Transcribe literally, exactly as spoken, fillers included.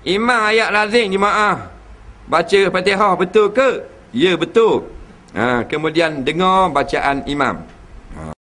Imam ayat lazim jemaah. Baca Fatihah betul ke? Ya betul. Ha, kemudian dengar bacaan imam.